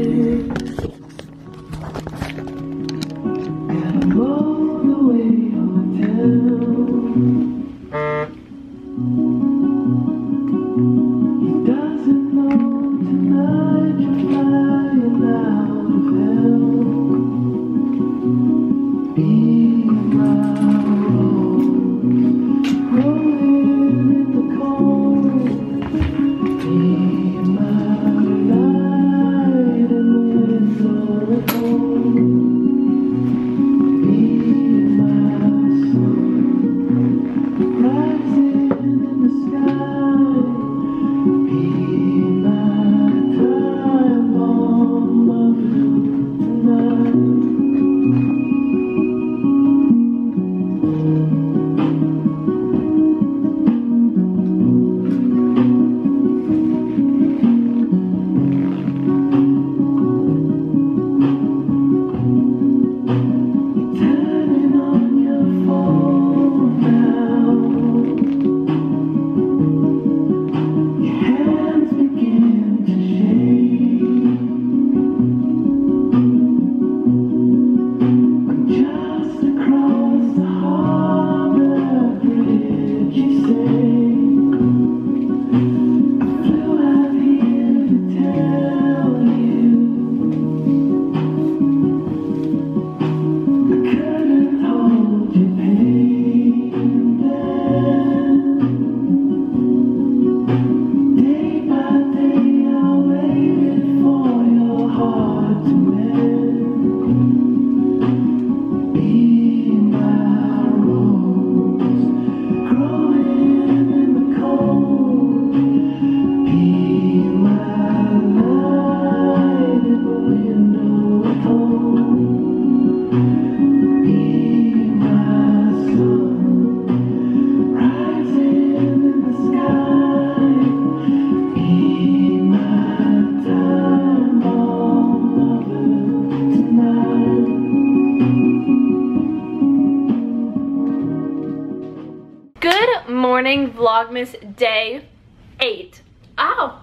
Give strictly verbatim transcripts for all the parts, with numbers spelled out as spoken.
Morning Vlogmas day eight. Ow!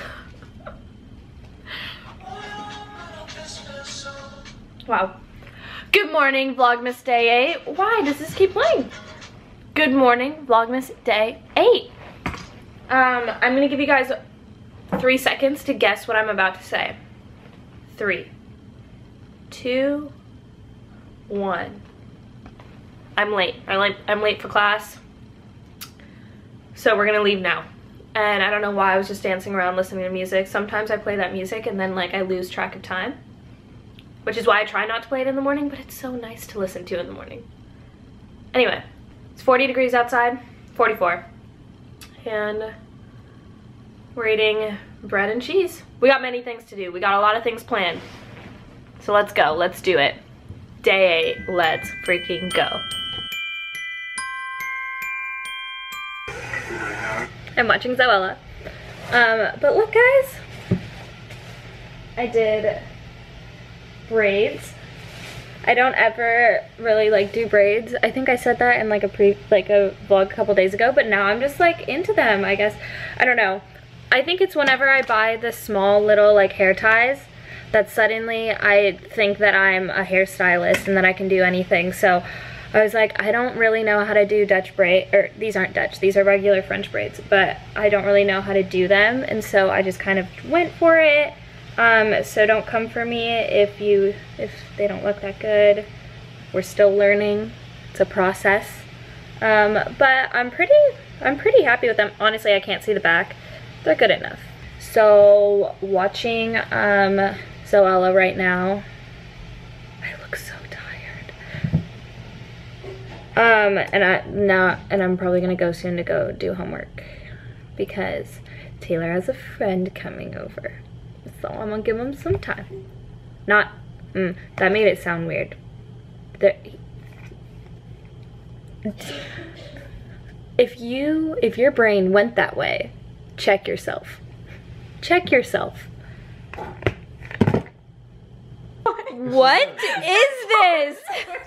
Wow. Good morning Vlogmas day eight. Why does this keep playing? Good morning Vlogmas day eight. Um, I'm gonna give you guys three seconds to guess what I'm about to say. Three, two, one. I'm late. I'm late, I'm late for class. So we're gonna leave now. And I don't know why I was just dancing around listening to music. Sometimes I play that music and then like I lose track of time, which is why I try not to play it in the morning, but it's so nice to listen to in the morning. Anyway, it's forty degrees outside, forty-four. And we're eating bread and cheese. We got many things to do. We got a lot of things planned. So let's go, let's do it. Day eight, let's freaking go. I'm watching Zoella. Um, but look guys, I did braids. I don't ever really like do braids. I think I said that in like a pre like a vlog a couple days ago, but now I'm just like into them, I guess. I don't know. I think it's whenever I buy the small little like hair ties that suddenly I think that I'm a hairstylist and that I can do anything. So I was like, I don't really know how to do Dutch braid, or these aren't Dutch, these are regular French braids, but I don't really know how to do them, and so I just kind of went for it. Um, so don't come for me if you, if they don't look that good. We're still learning, it's a process. Um, but I'm pretty, I'm pretty happy with them. Honestly, I can't see the back, they're good enough. So watching um, Zoella right now, I look so Um, and I now, and I'm probably gonna go soon to go do homework because Taylor has a friend coming over, so I'm gonna give him some time. Not, mm, that made it sound weird. There, if you, if your brain went that way, check yourself. Check yourself. What is this?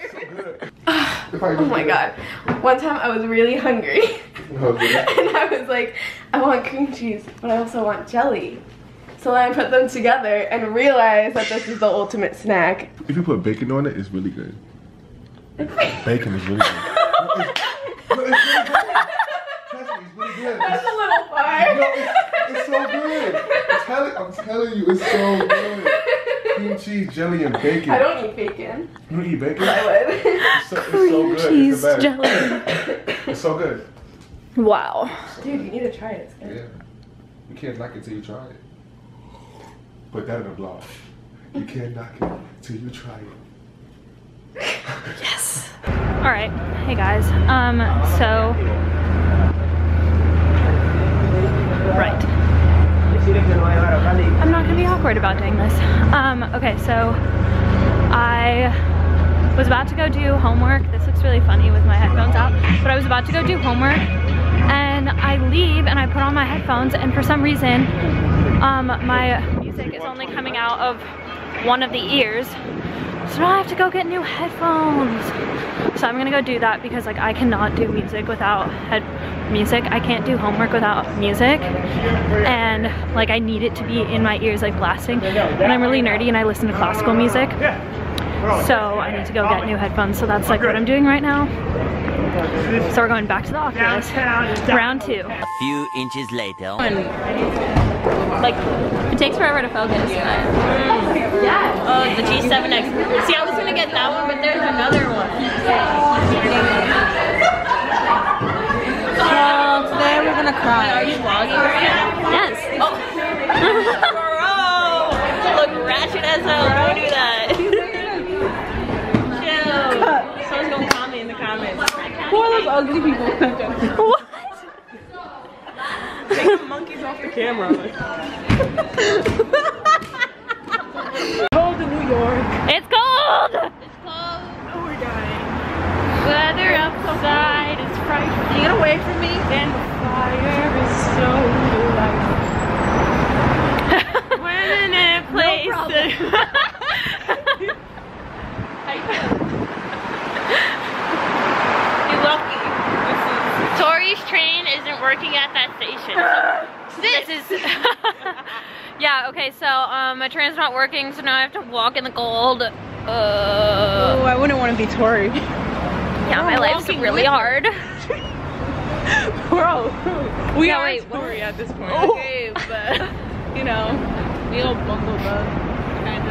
Oh my god. One time I was really hungry. Okay. And I was like, I want cream cheese, but I also want jelly. So then I put them together and realized that this is the ultimate snack. If you put bacon on it, it's really good. Bacon is really good. It's, no, it's really good. Trust me, it's really good. That's a little far. No, it's, it's so good. I'm telling, I'm telling you, it's so good. Cream cheese, jelly, and bacon. I don't eat bacon. You don't eat bacon? I would. It's so, it's so Cream good. cheese, it's the jelly. best. It's so good. Wow. Dude, you need to try it. It's good. Yeah. You can't knock it till you try it. Put that in a blog. You can't knock it till you try it. Yes. All right. Hey guys. Um. So. Right. I'm not gonna be awkward about doing this. Um. Okay. So. I was about to go do homework. This looks really funny with my headphones out. But I was about to go do homework, and I leave and I put on my headphones, and for some reason, um, my music is only coming out of one of the ears. So now I have to go get new headphones. So I'm gonna go do that because like I cannot do music without head music. I can't do homework without music. And like I need it to be in my ears like blasting. And I'm really nerdy and I listen to classical music. So I need to go get new headphones. So that's like what I'm doing right now. So we're going back to the Oculus. Round two. A few inches later. Like, it takes forever to focus. Mm. Yeah. Oh, the G seven X. See, I was gonna get that one, but there's another one. Well, today we're gonna cry. Are you vlogging right now? Yes. Oh. Bro! Look ratchet as hell. Don't do that. Chill. Someone's gonna comment in the comments. Who are those ugly people? What? Take the monkeys off the camera. Cold in New York. It's cold! It's cold. Oh, we're dying. Weather outside is frightful. Get away from me. And the fire is so delightful. We're in a place. No problem. How you feel? You're lucky. Tori's train isn't working at that station. So this is yeah, okay, so um my train's not working, so now I have to walk in the cold. Uh Oh, I wouldn't want to be Tori. Yeah, my life's really hard. Bro, we Yeah, are wait, Tori at this point. Oh. Okay, but you know, we all bungled up, kind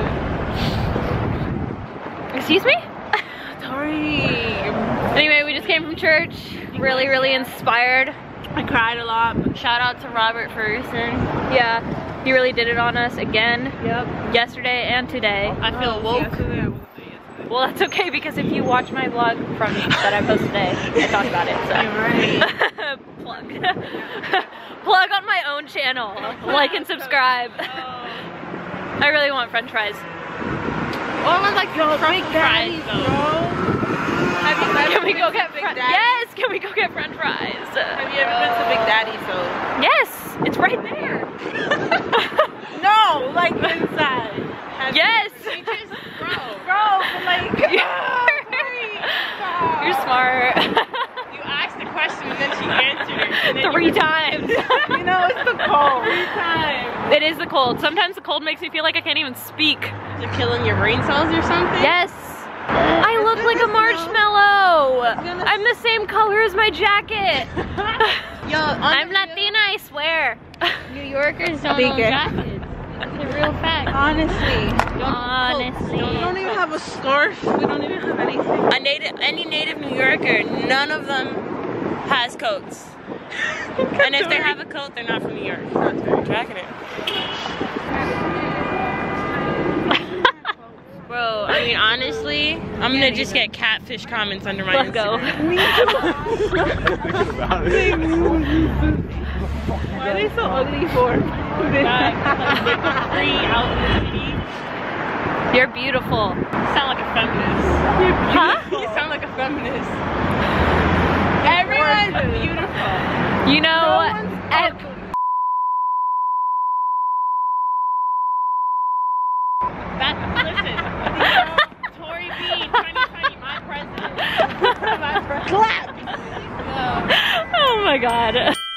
of. Excuse me? Tori. Anyway, we just came from church. Really, really inspired. I cried a lot. Shout out to Robert Ferguson. Yeah, he really did it on us again. Yep. Yesterday and today. I feel woke. Well, that's okay because if you watch my vlog from that I posted today, I talked about it. So. You're right. Plug. Plug on my own channel. Like and subscribe. I really want French fries. Oh, I want like yo, French fries, bro. Have you ever Can we been go to get Big French? Daddy? Yes. Can we go get French fries? Have you ever been to Big Daddy? So Yes. It's right there. no, like inside. Have Yes. You, just, bro, bro, but like You're smart. You asked the question and then she answered it. And then Three you, times. you know, it's the cold. Three times. It is the cold. Sometimes the cold makes me feel like I can't even speak. Is it killing your brain cells or something? Yes. I look like a marshmallow. I'm the same color as my jacket. Yo, I'm Latina, I swear. New Yorkers don't Speak own it. jackets. It's a real fact. Honestly. Honestly. We don't even have a scarf. We don't even have anything. A native, any native New Yorker, none of them has coats. And if they have a coat, they're not from New York. Tracking it. Bro, I mean, honestly, I'm gonna just get catfish comments under my Let's go. Instagram. Why are they so ugly for? You're beautiful. You sound like a feminist. Huh? You sound like a feminist. Everyone's beautiful. You know, No one's ev- That, listen, Tori B, twenty twenty, my president. My president. Clap! oh my god.